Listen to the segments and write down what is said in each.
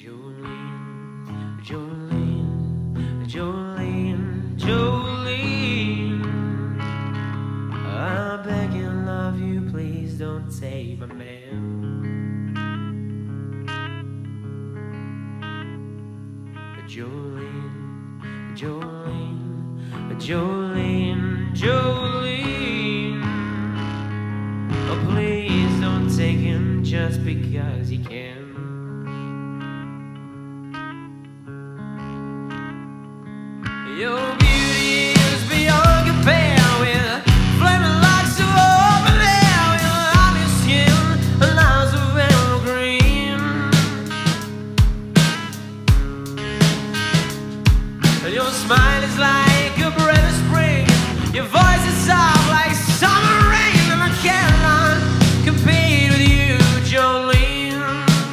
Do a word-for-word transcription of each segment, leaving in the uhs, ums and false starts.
Jolene, Jolene, Jolene, Jolene, I beg and love you, please don't take my man. Jolene, Jolene, Jolene, Jolene, oh please don't take him just because you can. Your beauty is beyond compare with flaming lights so open there, with honey skin and eyes of emerald green. And your smile is like a breath of spring, your voice is soft like summer rain, and I cannot compete with you, Jolene.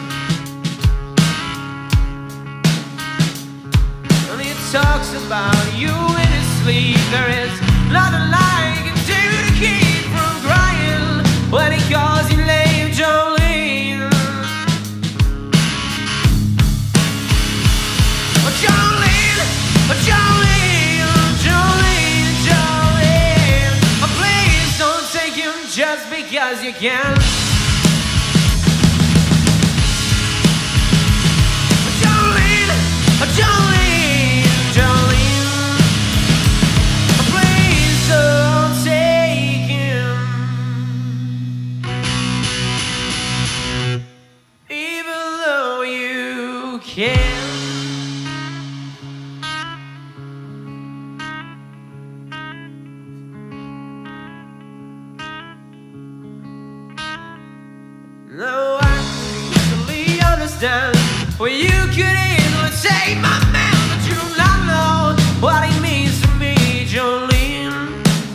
And he talks about you in his sleep. There is nothing like you can do to keep from crying when he calls you lame, Jolene. Oh, Jolene, oh, Jolene, Jolene, Jolene, oh, please don't take him just because you can. Oh, Jolene, oh, Jolene, Jolene, oh, please don't take him, even though you can. No, I easily understand where you could easily take my man, but you do not know what he means to me, Jolene.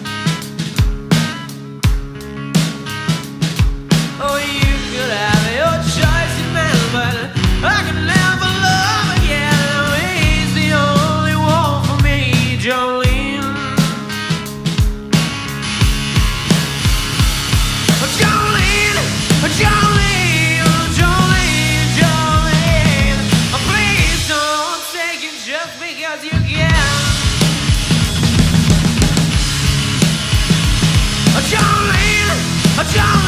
Oh, you could have your choice in man, but I can never love again. Oh, he's the only one for me, Jolene. Oh, Jolene, oh, Jolene. Because you can. Oh, Jolene, oh, Jolene.